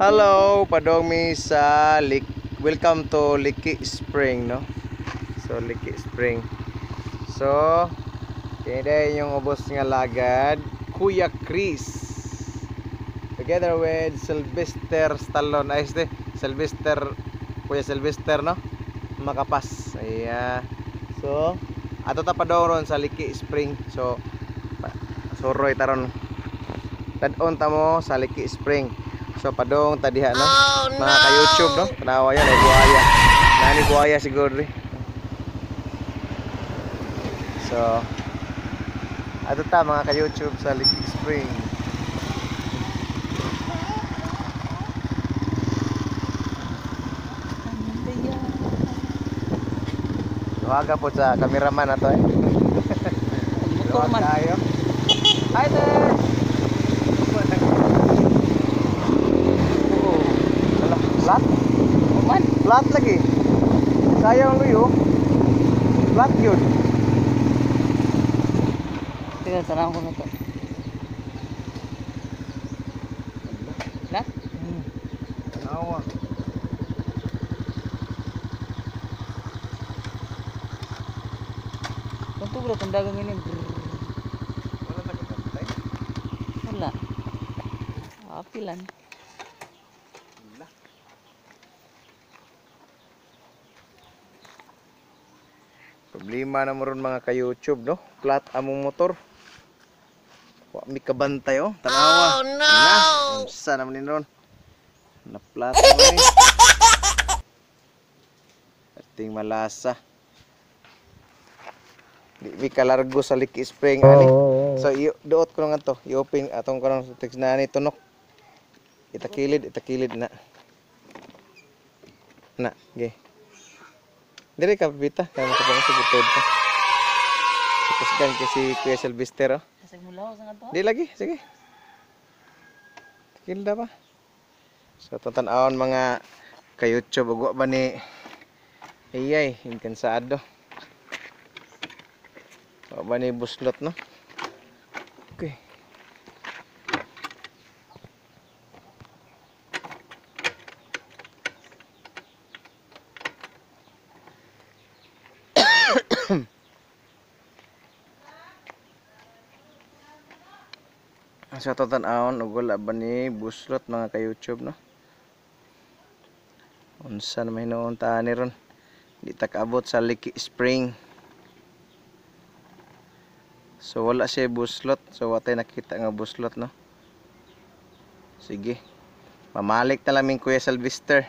Hello, padong mi sa welcome to Liki Spring, no? So Liki Spring. So kaya yung ubos nga lagad, Kuya Chris. Together with Sylvester Stallone, Kuya Sylvester, no? Makapas. Ayan. So ato ta padong ron sa Liki Spring. So suroy taron. Tad-on ta mo sa Liki Spring. So padong tadiha, no? Mga ka-YouTube, no? Tanawa yan, ay buhaya. Nani buhaya siguro rin. So ato ta mga ka-YouTube sa Liki Spring. Luwaga po sa cameraman na to, eh. Luwag tayo. Hi there! Flat? Oman? Flat lagi. Sayang luyo. Flat yun. Tingnan, tanong ko na to. Flat? Tanawa. Kunto bro, kung dagang ini. Wala na kapatay. Wala. Apilan. Wala. Problema na mo ron mga ka-YouTube, no? Flat among motor. Wa mi kabantay, oh. Tanawa. Oh no! Na, unsa naman ni ron? Na flat naman ni. Ating malasa. Di mi kalargo sa Liki Spring ani. So duot ko nga to. I-open atong karon sa text na ani tunok. Itakilid na. Na, ge. Diri ka bita, kay makapasig utod ka. Tapos kan kasi Kuya Sylvester, oh. Kasag mulaw sa nga to? Di lagi, sige. Tikilda pa. So tan-awon mga ka-YouTube ug wa ba ni ayay inkansado. Wa ba ni buslot, no? Okay. Sa tan-awon ug wala ba ni buslot mga ka-YouTube, no? Unsa na may hinuon ta ni ron? Di ta kaabot sa Liki Spring. So wala siya buslot. So watay nakita nga buslot, no? Sige. Mamalik na laming Kuya Sylvester.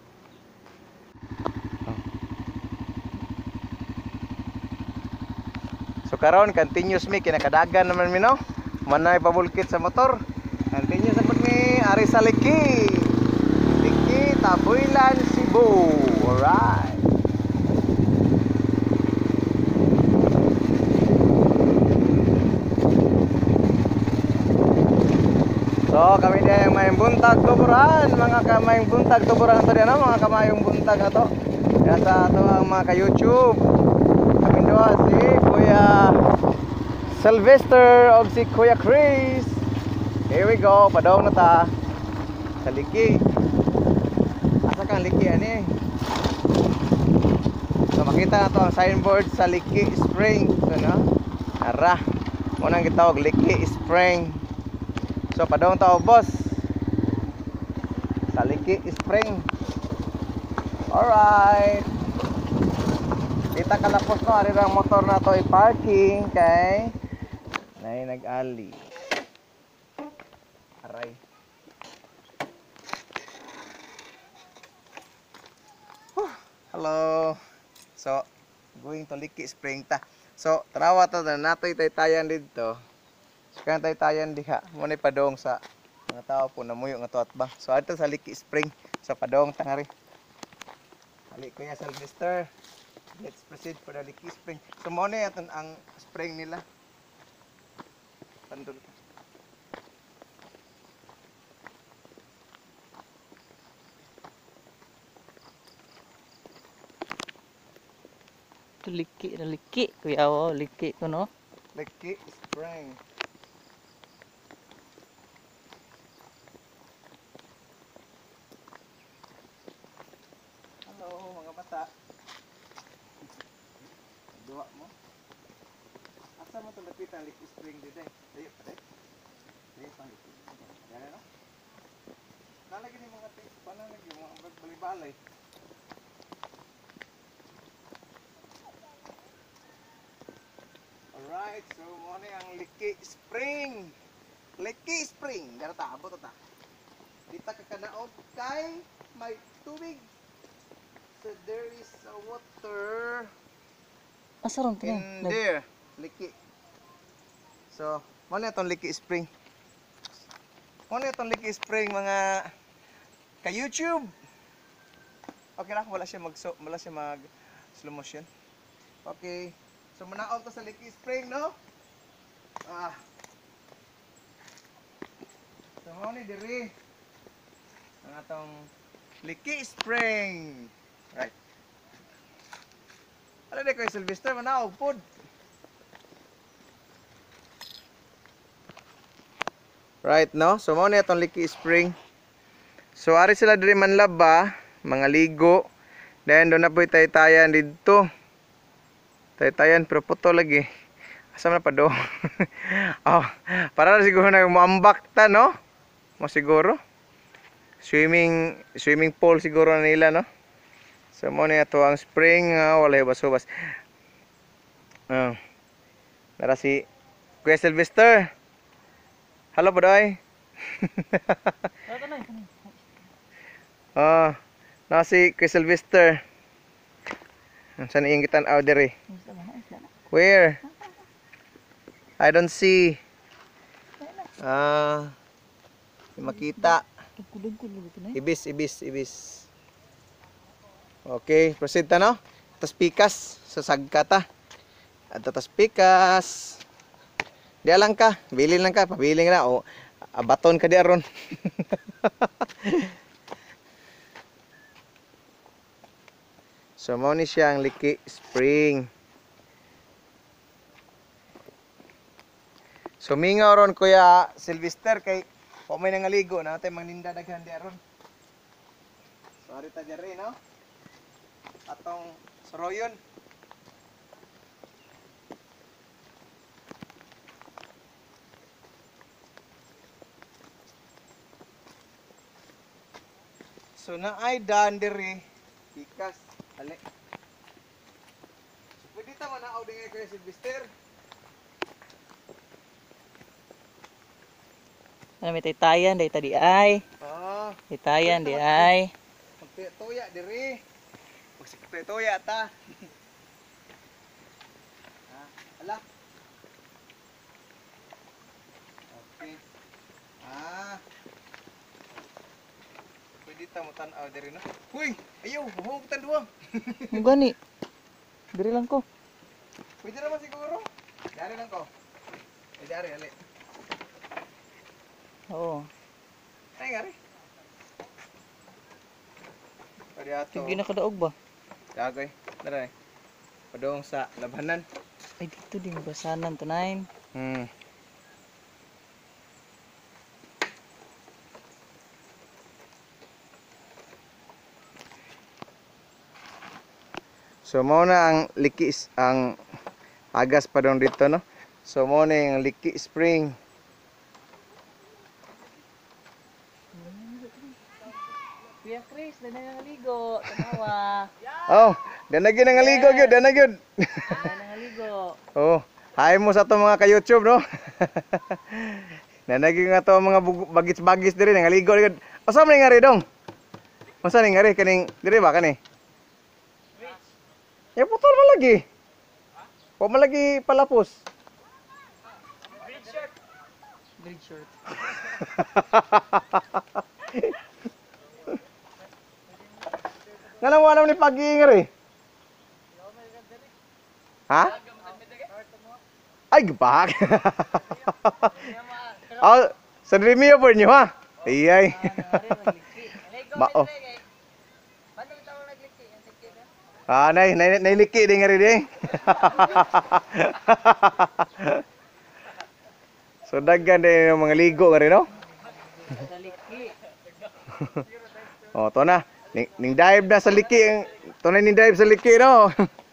So karon continuous mi kinakadagan naman mi, no? Manay pabulkit sa motor. Continuous sa mi ari sa Liki. Liki Tabuilan, Cebu. Alright. So kami dia yang main buntag tuburan, mga kamayong buntag tuburan ato diyan, no? Mga kamayong buntag ato. Kaya sa ato ang mga ka-YouTube. Kami doon si Kuya Sylvester o si Kuya Chris. Here we go, padong na ta sa Liki. Asa kang Liki ani? So makita na to ang signboard sa Liki Spring. So no? Ara, munang gitawag Liki Spring. So padong tao boss sa Liki Spring. Alright. Kita kalapos no, ari ang motor na to i-parking kay nay nag-ali. Aray. Hello. So going to Liki Spring ta. So tanawa ta na natoy taytayan dito. Kan tayo-tayan diha. Muna padong sa mga tao po na muyo nga tuat ba. So ato sa Liki Spring. So padong tangari. Ali Kuya Sylvester. Let's proceed for the Liki Spring. So muna yaton ang spring nila. Pandul ka. Liki. Kuya o, liki ko no? Liki Spring. Oo, mga bata. Duwa mo. Asa mo itong lapit ang liquid spring dito eh? Dayo pa rin. Dayo pa rin. Yan no? Nalagyan yung mga taste pa na lagi, mga balay-balay. Alright, so muna ang Liki Spring. Liki Spring. Dara ta, abot ta. Dita ka kanaog kay may tubig. So there is a water Asa ron to in there. Liki. So, muna itong Liki Spring. Muna itong Liki Spring mga ka-YouTube. Okay lang, wala siya mag slow motion. Okay. So manaog to sa Liki Spring, no? So muna diri ang atong Liki Spring. Right. Ala di ko Sylvester manaog pod. Right, no? So muna itong Liki Spring. So ari sila diri manlaba, mga ligo. Then doon na po tay-tayan dito. Tay-tayan pero puto lagi. Asa man pa do? Oh, para na siguro na moambak ta, no? Mo siguro. Swimming pool siguro na nila, no? So mo ni ato ang spring, wala bas-bas. Nara si Kuya Sylvester. Hello, Bodoy. Na si Kuya Sylvester. Saan iyong kitan out diri? Where? I don't see. Makita. Ibis. Okay, proceed ta no? Tas pikas sa sagkata. Adto tas pikas. Diya lang ka, bilin lang ka, pabiling na o abaton ka di aron. So mo ni siya ang Liki Spring. So mingaw ron Kuya Sylvester kay wa may nangaligo na tay mangninda daghan di aron. Sorry ta diri no. Atong soroyon. So na ay daan diri pikas. Ali. Pwede ta manaog dingi Kuya Sylvester. Ano may tay-tayan day tadi ay. Tay-tayan di ay. Magtuya diri. Magtuya ta. Ala. Okay. Pwede ta mo tan-aw diri no. Huy, ayo, buhok tan duwa. Mo gani. Diri lang ko. Pwede naman siguro. Dari lang ko. Dari ali. Oo. Ay ngari. Pwede ato. Sige na kadaog ba? Dagay. Dara. Padong sa labanan. Ay dito din basanan to 9. So mo na ang Liki ang agas pa doon dito no. So mo na yung Liki Spring. Kuya Chris, dala nga ligo, tanawa. Oh, danagin ang aligo gyud, danagin. Dala nga ligo. Oh, hi mo sa to mga ka-YouTube no. Nanagin nga to mga bagis-bagis diri nang aligo gyud. Asa man ngari dong? Asa ni ngari kaning diri ba kani? Ya putol man lagi. Wa man lagi palapos. Bridge short. Nga lang wala ni pag-iingar eh. Ha? Ay, gabak. Oh, sa Dremio po niyo ha? Iyay. Mao. Nailiki din nga rin eh. So, daggan din yung mga ligo nga rin, no? Daliki. O, to na. Ning dive na sa liki. Tunay ning dive sa liki, no?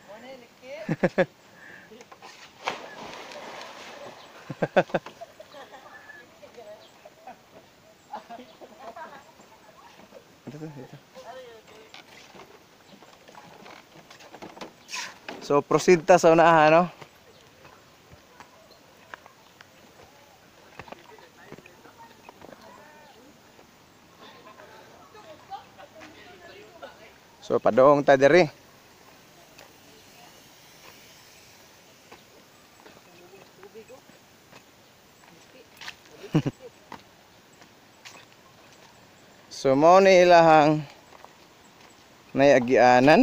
So proceed ta sa unahan, no? So padong ta diri. So mao ni ilahang nayagianan.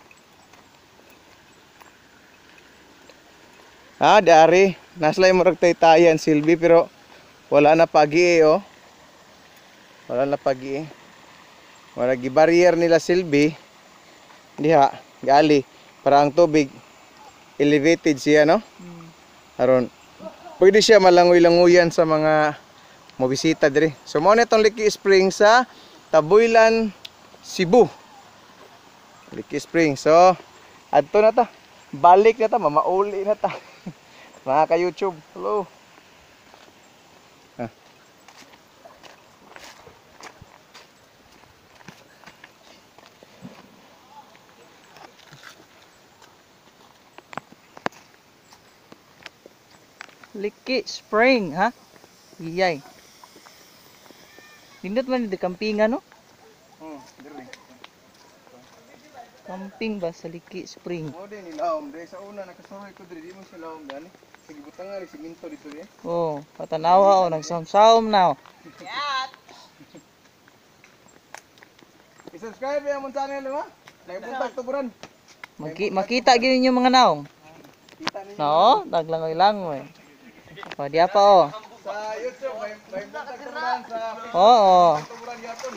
Dari naslay mo ragtaytayan silbi pero wala na pagi oh. Wala na pagi. Wala gi barrier nila silbi. Diha gali para ang tubig elevated siya, no? Aron pwede siya malangoy-languyan sa mga mobisita diri. So mo na itong Liki Spring sa Tabuylan, Cebu. Liki Spring. So adto na ta. Balik na ta, mamauli na ta. Mga ka-YouTube. Hello. Liki Spring, ha? Iyay. Nindot man di kampingan, no? Diri. Camping ba sa Liki Spring? Mo din ilawom diri sa una nakasuroy ko diri di mo sila lawom gani. Sige butang nga siminto dito di. Oh, patanawa o nagsawm-sawm na. I-subscribe ya mo channel ha. Nagpunta tuburan. Makita gyud ninyo mga naong. Kita ninyo. No, naglangoy-langoy. O, diya pa o. Sa YouTube may punta tuburan sa Oo. tuburan yapon.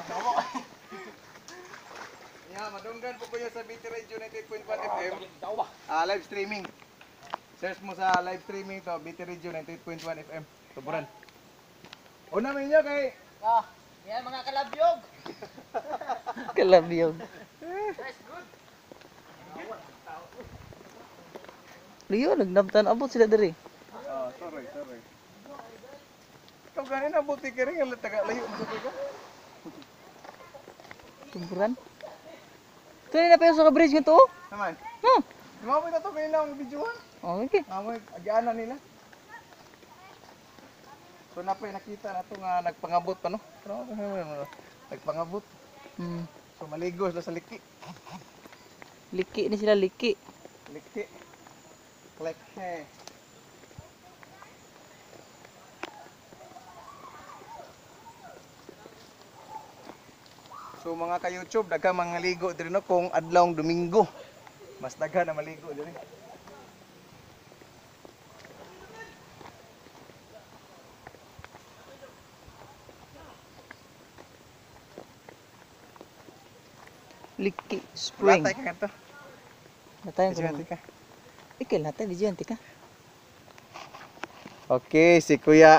Ya, madunggan po kayo sa BT Radio 98.1 FM. Live streaming. Search mo sa live streaming to BT Radio 98.1 FM. Tuburan. Una minyo kay Yan mga kalabyog. Kalabyog. Liyo, nagnabtan abot sila diri. Sorry. Ikaw ganina buti ka rin, taga layo mo sa ka. Tuburan. Kaya na pa yung sa bridge nga to? Naman. Hmm. Lumapit na to kayo na ang videohan. Okay. Amoy, agianan nila. So napay nakita na to nga nagpangabot pa no? Nagpangabot. So maligo sila sa liki. Liki ni sila, liki. Liki. Like hey. So mga ka-YouTube, daghang mga ligo diri no kung adlawng Domingo. Mas daghan na maligo diri. Liki Spring. Latay ka kanto. Natayan ko. Diyan ka. Ikil natin, di dyan, tika. Okay, si Kuya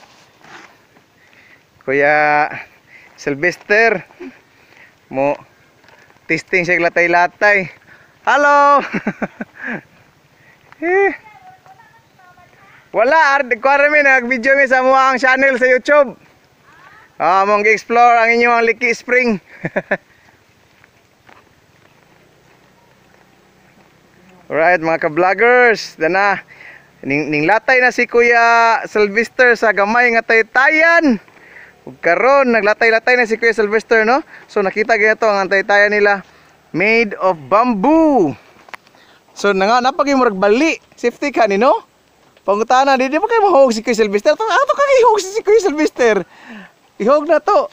Sylvester mo testing siya latay-latay. Hello. Wala kuwara mi nag-video mi sa muang channel sa YouTube. Mong gi-explore ang inyong Liki Spring. Alright mga ka-vloggers, dana ning latay na si Kuya Sylvester sa gamay nga taytayan. Ug karon naglatay-latay na si Kuya Sylvester, no? So nakita gyud to ang taytayan nila made of bamboo. So napagi mo bali, safety ka ni no? Pangutana di pa kay mahog si Kuya Sylvester. Ato ka ihog si Kuya Sylvester. Ihog na to.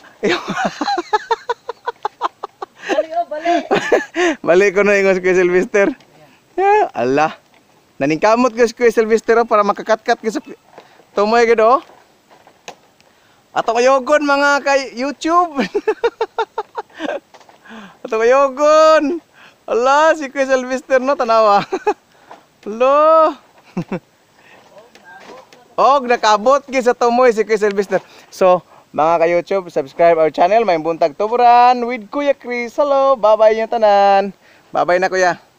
Bali. Bali ko na ingon si Kuya Sylvester. Ya, Allah. Naningkamot ko si Kuya Sylvester para makakatkat ko sa tumoy gid oh. Ato kayogon mga kay YouTube. Ato kayogon. Allah, si Kuya Sylvester no tanawa. Hello. Og nakabot gid sa tumoy si Kuya Sylvester. So, Mga ka-YouTube, subscribe our channel. May buntag tuburan with Kuya Chris. Hello, bye-bye yung tanan. Bye-bye na kuya.